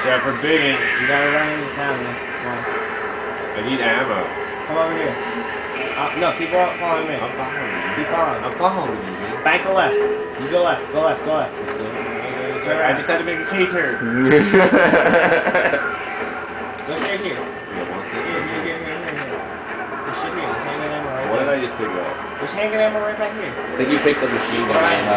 out for biggin. You gotta run into town, man. Come on. I need ammo. Come over here. No, keep following me. I'm following you. Keep following. I'm following you, man. Bank the left. You go left. Go left. Go left. I just had to make a K-turn. Look right here. Here. This should be it. There's handgun ammo right What did there. I just pick up? There's handgun ammo right back here. I think you picked up machine gun ammo.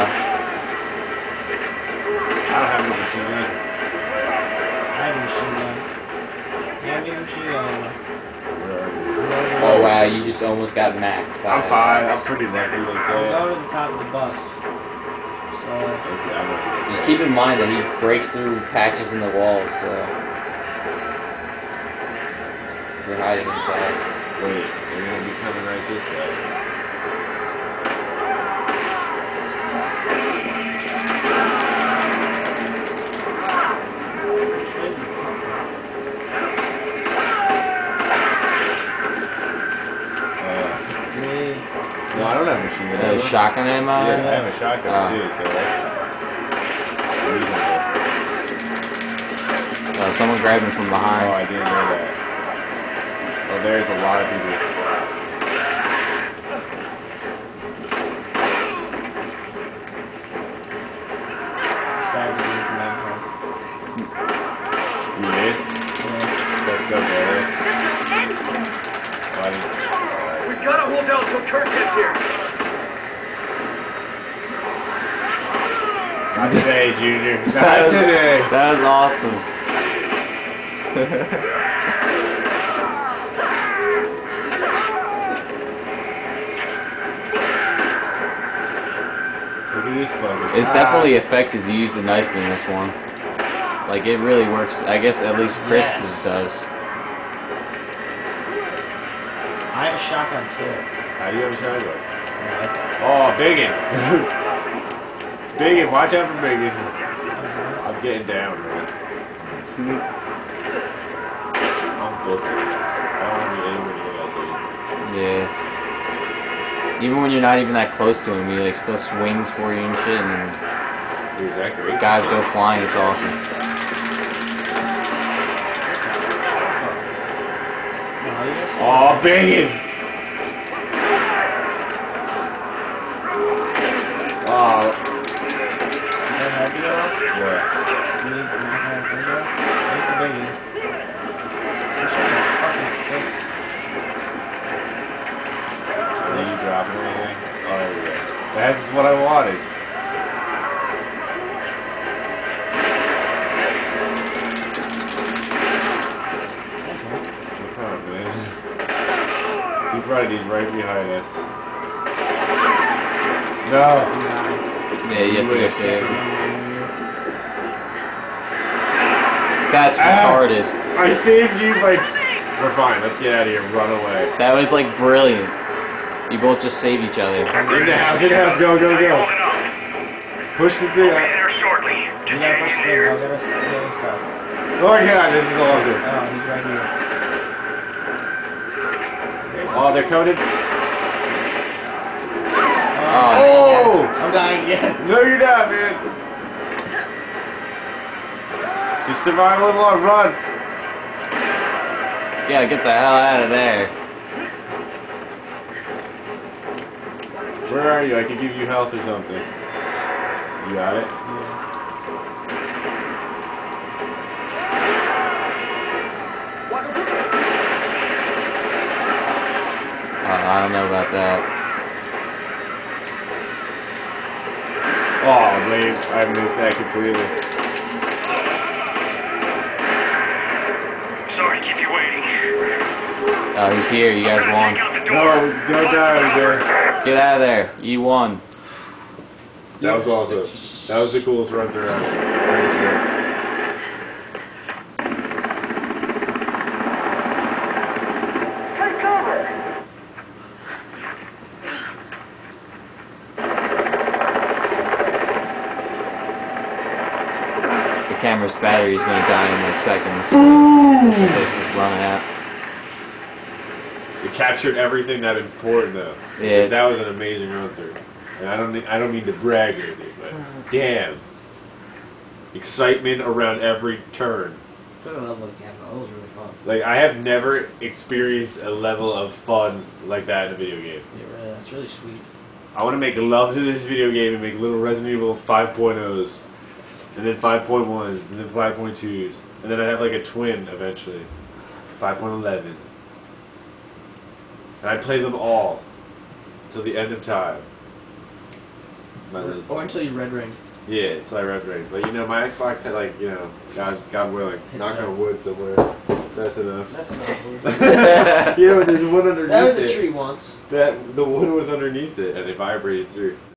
I don't have no machine gun. I have a machine gun. Hand me a machine gun ammo. Where are you? Oh wow, you just almost got maxed. I'm fine. I'm pretty lucky like I'm that. going to the top of the bus. So, Okay, I'm ready. Just keep in mind that he breaks through patches in the walls, so you're hiding inside. Wait, they're gonna be coming right this way. No, I don't have machine gun ammo. Shotgun ammo? Yeah, I have a shotgun too, so that's reasonable. Someone grabbed him from Oh, behind. I didn't know that. Oh, there's a lot of people. You did? Let's go, brother. We gotta hold out till Kurt gets here. Not today, Junior. Not today. That was awesome. Look at this focus. It's definitely effective to use the knife in this one. Like, it really works. I guess at least Chris does. I have a shotgun too. How do you have a shotgun? Yeah, Oh, Biggin. Biggin, watch out for Biggin. I'm getting down, man. I'm booked. I don't want to be anywhere near that dude. Yeah. Even when you're not even that close to him, he like still swings for you and shit, and Dude, is that great? guys go flying. It's awesome. Oh, Biggin. Oh. Yeah. Are you dropping anything? Oh, there we go. That's what I wanted. No problem, man. Keep riding, he's right behind us. No. Yeah, you have to go Wait. save him. That's retarded. I saved you by... We're fine, let's get out of here and run away. That was like brilliant. You both just saved each other. Get in the house, go, go, go. Push the thing out. There shortly. You gotta push the thing. I'll get us getting stuff. Oh yeah, this is all good. Oh, he's right here. Oh, they're coded. Oh. I'm dying again. No, you're not, man. Just survive a little long, run. Yeah, get the hell out of there. Where are you? I can give you health or something. You got it? I don't know about that. Oh, wait, I missed that completely. Sorry to keep you waiting. Oh, he's here. You guys won. Take out the No, door. go down there. Get out of there. You won. That was awesome. That was the coolest run through ever. Take cover. The camera's battery is going to die in like seconds. This place is running out. It captured everything that important though. Yeah. That was an amazing run through. And I don't mean to brag or anything, but damn. Excitement around every turn. Took a level of Gamma. That was really fun. Like, I have never experienced a level of fun like that in a video game. Yeah, really, that's really sweet. I want to make love to this video game and make little Resident Evil 5.0s, and then 5.1s, and then 5.2s, and then I'd have like a twin eventually, 5.11. And I'd play them all till the end of time. Or until you red ring. Yeah, it's like Red Ring. But you know, my Xbox had like, you know, God willing, knock on wood somewhere. That's enough. That's enough. You know, there's one underneath That was it. a tree once. The wood was underneath it, and it vibrated through.